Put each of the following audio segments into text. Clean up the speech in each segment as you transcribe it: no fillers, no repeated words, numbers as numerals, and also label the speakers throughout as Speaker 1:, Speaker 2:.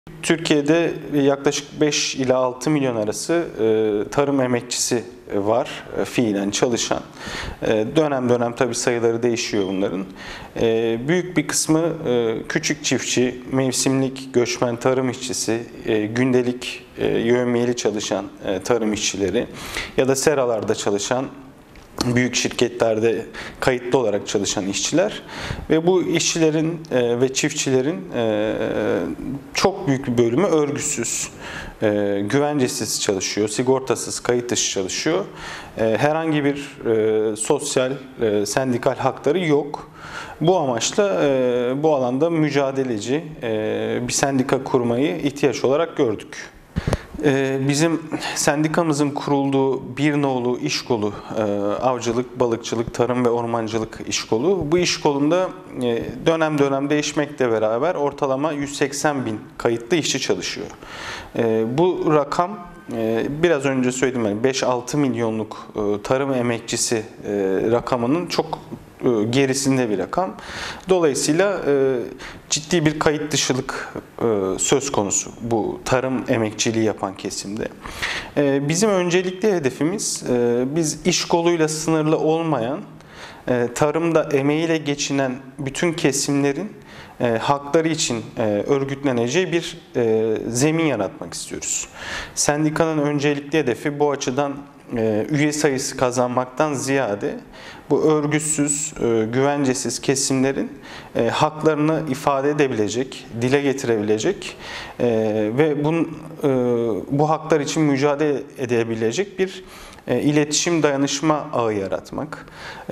Speaker 1: Türkiye'de yaklaşık 5 ila 6 milyon arası tarım emekçisi var, fiilen çalışan. Dönem dönem tabii sayıları değişiyor bunların. Büyük bir kısmı küçük çiftçi, mevsimlik göçmen tarım işçisi, gündelik yevmiyeli çalışan tarım işçileri ya da seralarda çalışan, büyük şirketlerde kayıtlı olarak çalışan işçiler ve bu işçilerin ve çiftçilerin çok büyük bir bölümü örgüsüz, güvencesiz çalışıyor, sigortasız, kayıt dışı çalışıyor. Herhangi bir sosyal, sendikal hakları yok. Bu amaçla bu alanda mücadeleci bir sendika kurmayı ihtiyaç olarak gördük. Bizim sendikamızın kurulduğu bir nolu iş kolu, avcılık, balıkçılık, tarım ve ormancılık iş kolu. Bu iş kolunda dönem dönem değişmekle beraber ortalama 180 bin kayıtlı işçi çalışıyor. Bu rakam biraz önce söyledim, yani 5-6 milyonluk tarım emekçisi rakamının çok gerisinde bir rakam. Dolayısıyla ciddi bir kayıt dışılık söz konusu bu tarım emekçiliği yapan kesimde. Bizim öncelikli hedefimiz, biz iş koluyla sınırlı olmayan, tarımda emeğiyle geçinen bütün kesimlerin hakları için örgütleneceği bir zemin yaratmak istiyoruz. Sendikanın öncelikli hedefi bu açıdan üye sayısı kazanmaktan ziyade bu örgütsüz, güvencesiz kesimlerin haklarını ifade edebilecek, dile getirebilecek ve bu haklar için mücadele edebilecek bir iletişim dayanışma ağı yaratmak.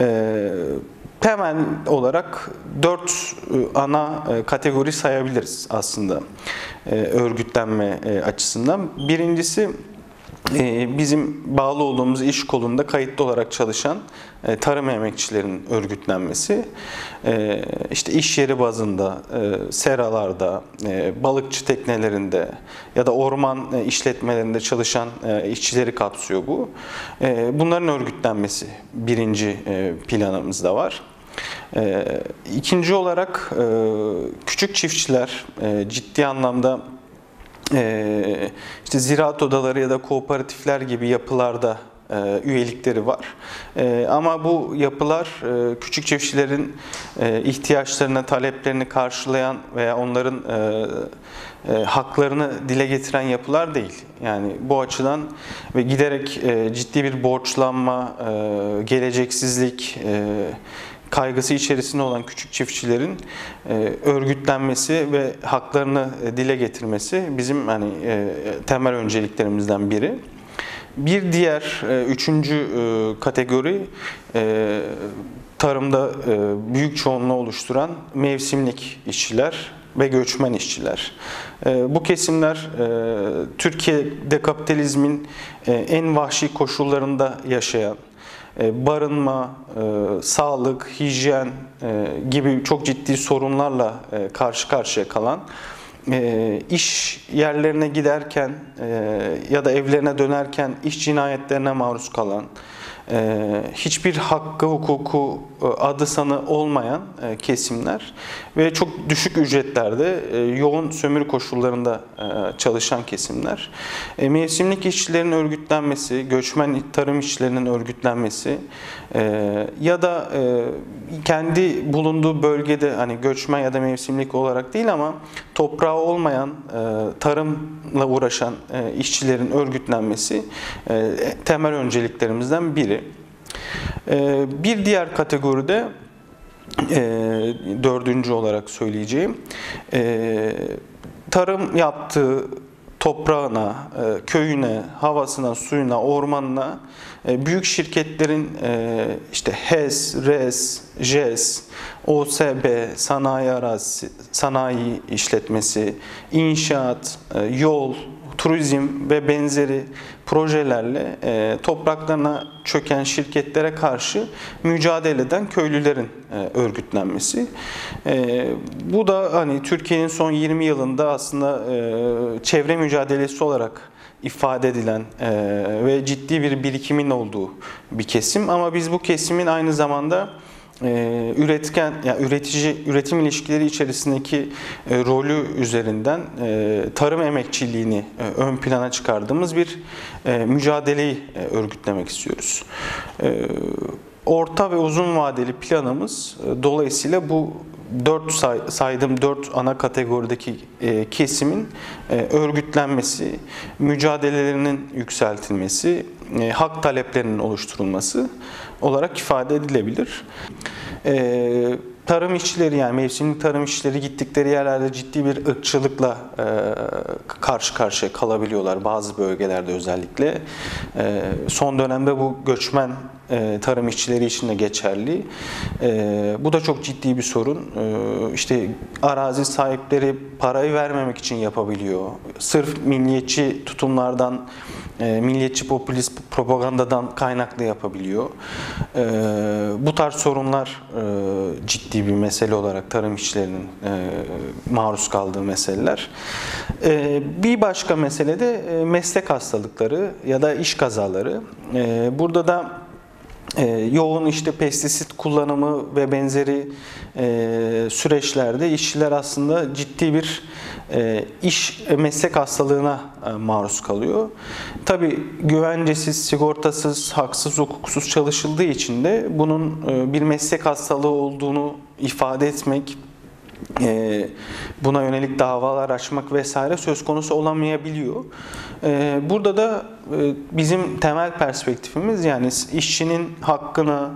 Speaker 1: Temel olarak 4 ana kategori sayabiliriz aslında örgütlenme açısından. Birincisi, bizim bağlı olduğumuz iş kolunda kayıtlı olarak çalışan tarım emekçilerin örgütlenmesi. İşte iş yeri bazında, seralarda, balıkçı teknelerinde ya da orman işletmelerinde çalışan işçileri kapsıyor bu. Bunların örgütlenmesi birinci planımızda var. İkinci olarak küçük çiftçiler ciddi anlamda işte ziraat odaları ya da kooperatifler gibi yapılarda üyelikleri var. Ama bu yapılar küçük çiftçilerin ihtiyaçlarını, taleplerini karşılayan veya onların haklarını dile getiren yapılar değil. Yani bu açıdan ve giderek ciddi bir borçlanma, geleceksizlik kaygısı içerisinde olan küçük çiftçilerin örgütlenmesi ve haklarını dile getirmesi bizim temel önceliklerimizden biri. Bir diğer üçüncü kategori tarımda büyük çoğunluğu oluşturan mevsimlik işçiler ve göçmen işçiler. Bu kesimler Türkiye'de kapitalizmin en vahşi koşullarında yaşayan, barınma, sağlık, hijyen gibi çok ciddi sorunlarla karşı karşıya kalan, iş yerlerine giderken ya da evlerine dönerken iş cinayetlerine maruz kalan, hiçbir hakkı, hukuku, adı sanı olmayan kesimler ve çok düşük ücretlerde, yoğun sömürü koşullarında çalışan kesimler. Mevsimlik işçilerin örgütlenmesi, göçmen tarım işçilerinin örgütlenmesi ya da kendi bulunduğu bölgede, hani göçmen ya da mevsimlik olarak değil ama toprağı olmayan, tarımla uğraşan işçilerin örgütlenmesi temel önceliklerimizden biri. Bir diğer kategoride dördüncü olarak söyleyeceğim, tarım yaptığı toprağına, köyüne, havasına, suyuna, ormanına büyük şirketlerin işte HES, RES, JES, OSB, sanayi arazisi, sanayi işletmesi, inşaat, yol, turizm ve benzeri projelerle topraklarına çöken şirketlere karşı mücadele eden köylülerin örgütlenmesi. Bu da hani Türkiye'nin son 20 yılında aslında çevre mücadelesi olarak ifade edilen ve ciddi bir birikimin olduğu bir kesim. Ama biz bu kesimin aynı zamanda üretken, yani üretim ilişkileri içerisindeki rolü üzerinden tarım emekçiliğini ön plana çıkardığımız bir mücadeleyi örgütlemek istiyoruz. Orta ve uzun vadeli planımız dolayısıyla bu saydığım 4 ana kategorideki kesimin örgütlenmesi, mücadelelerinin yükseltilmesi, hak taleplerinin oluşturulması olarak ifade edilebilir. Tarım işçileri, yani mevsimlik tarım işçileri gittikleri yerlerde ciddi bir ırkçılıkla karşı karşıya kalabiliyorlar bazı bölgelerde özellikle. Son dönemde bu göçmen tarım işçileri için de geçerli. Bu da çok ciddi bir sorun. İşte arazi sahipleri parayı vermemek için yapabiliyor. Sırf milliyetçi tutumlardan, milliyetçi popülist propagandadan kaynaklı yapabiliyor. Bu tarz sorunlar ciddi bir mesele olarak tarım işçilerinin maruz kaldığı meseleler. Bir başka mesele de meslek hastalıkları ya da iş kazaları. Burada da yoğun işte pestisit kullanımı ve benzeri süreçlerde işçiler aslında ciddi bir meslek hastalığına maruz kalıyor. Tabii güvencesiz, sigortasız, haksız, hukuksuz çalışıldığı için de bunun bir meslek hastalığı olduğunu ifade etmek, buna yönelik davalar açmak vesaire söz konusu olamayabiliyor. Burada da bizim temel perspektifimiz, yani işçinin hakkını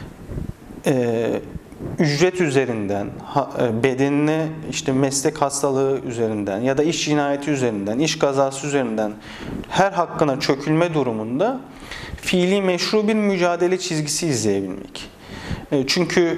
Speaker 1: ücret üzerinden, bedenine işte meslek hastalığı üzerinden ya da iş cinayeti üzerinden, iş kazası üzerinden her hakkına çökülme durumunda fiili meşru bir mücadele çizgisi izleyebilmek. Çünkü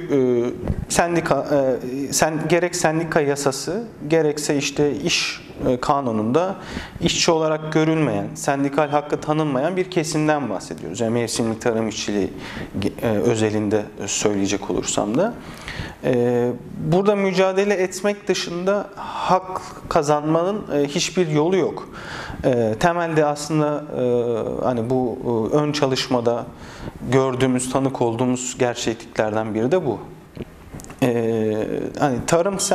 Speaker 1: gerek sendika yasası, gerekse işte iş kanununda işçi olarak görülmeyen, sendikal hakkı tanınmayan bir kesimden bahsediyoruz. Yani mevsimlik tarım işçiliği özelinde söyleyecek olursam da. Burada mücadele etmek dışında hak kazanmanın hiçbir yolu yok. Temelde aslında hani bu ön çalışmada gördüğümüz, tanık olduğumuz gerçekliklerden biri de bu. Hani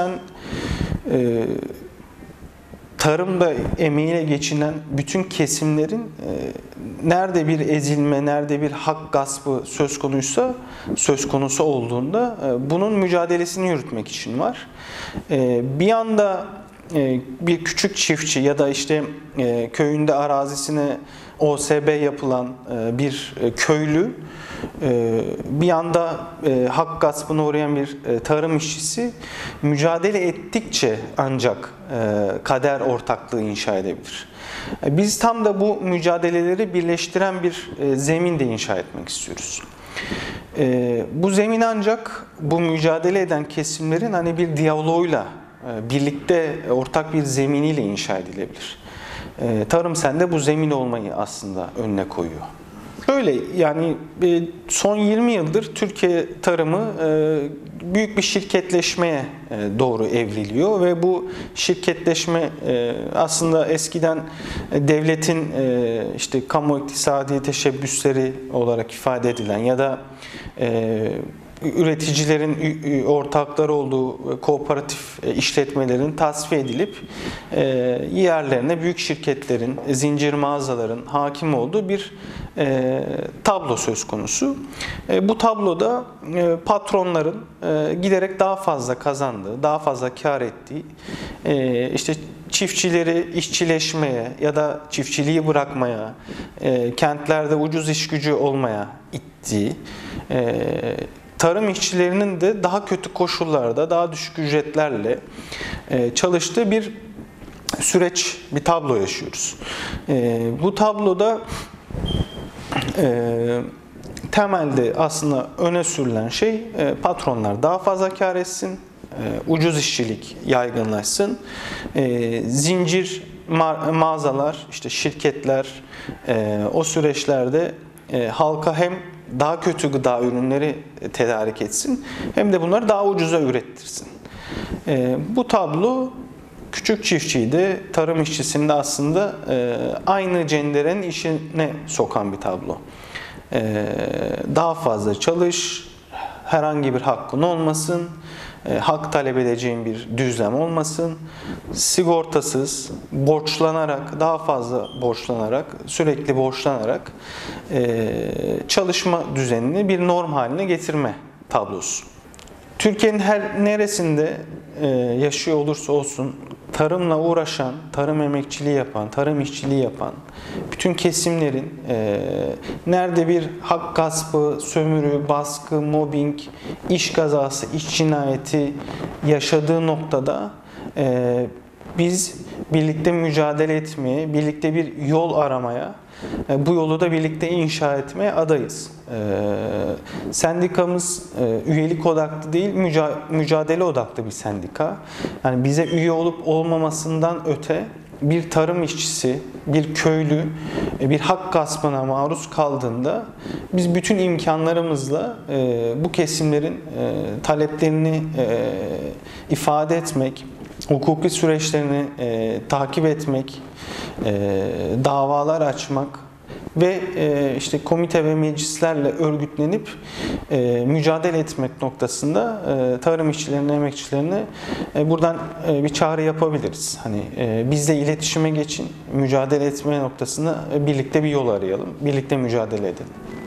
Speaker 1: tarımda emeğiyle geçinen bütün kesimlerin nerede bir ezilme, nerede bir hak gaspı söz konusu olduğunda bunun mücadelesini yürütmek için var. Bir yanda bir küçük çiftçi ya da işte köyünde arazisine OSB yapılan bir köylü, bir yanda hak gaspına uğrayan bir tarım işçisi mücadele ettikçe ancak kader ortaklığı inşa edebilir. Biz tam da bu mücadeleleri birleştiren bir zemin de inşa etmek istiyoruz. Bu zemin ancak bu mücadele eden kesimlerin hani bir diyaloğuyla, birlikte ortak bir zeminiyle inşa edilebilir. Tarım Sen'de bu zemin olmayı aslında önüne koyuyor. Şöyle, yani son 20 yıldır Türkiye tarımı büyük bir şirketleşmeye doğru evriliyor ve bu şirketleşme aslında eskiden devletin işte kamu iktisadi teşebbüsleri olarak ifade edilen ya da üreticilerin ortakları olduğu kooperatif işletmelerin tasfiye edilip yerlerine büyük şirketlerin, zincir mağazaların hakim olduğu bir tablo söz konusu. Bu tabloda patronların giderek daha fazla kazandığı, daha fazla kar ettiği, işte çiftçileri işçileşmeye ya da çiftçiliği bırakmaya, kentlerde ucuz iş gücü olmaya ittiği, tarım işçilerinin de daha kötü koşullarda, daha düşük ücretlerle çalıştığı bir süreç, bir tablo yaşıyoruz. Bu tabloda temelde aslında öne sürülen şey patronlar daha fazla kar etsin, ucuz işçilik yaygınlaşsın, zincir mağazalar, işte şirketler o süreçlerde halka hem daha kötü gıda ürünleri tedarik etsin hem de bunları daha ucuza ürettirsin. Bu tablo küçük çiftçiyi de tarım işçisini de aslında aynı cenderenin işine sokan bir tablo. Daha fazla çalış, herhangi bir hakkın olmasın, hak talep edeceğin bir düzlem olmasın, sigortasız, borçlanarak, daha fazla borçlanarak, sürekli borçlanarak çalışma düzenini bir norm haline getirme tablosu. Türkiye'nin her neresinde yaşıyor olursa olsun tarımla uğraşan, tarım emekçiliği yapan, tarım işçiliği yapan bütün kesimlerin nerede bir hak gaspı, sömürü, baskı, mobbing, iş kazası, iş cinayeti yaşadığı noktada biz birlikte mücadele etmeye, birlikte bir yol aramaya, bu yolu da birlikte inşa etmeye adayız. Sendikamız üyelik odaklı değil, mücadele odaklı bir sendika. Yani bize üye olup olmamasından öte bir tarım işçisi, bir köylü, bir hak gaspına maruz kaldığında biz bütün imkanlarımızla bu kesimlerin taleplerini ifade etmek, hukuki süreçlerini takip etmek, davalar açmak ve işte komite ve meclislerle örgütlenip mücadele etmek noktasında tarım işçilerine, emekçilerine buradan bir çağrı yapabiliriz. Hani bizle iletişime geçin, mücadele etme noktasında birlikte bir yol arayalım, birlikte mücadele edelim.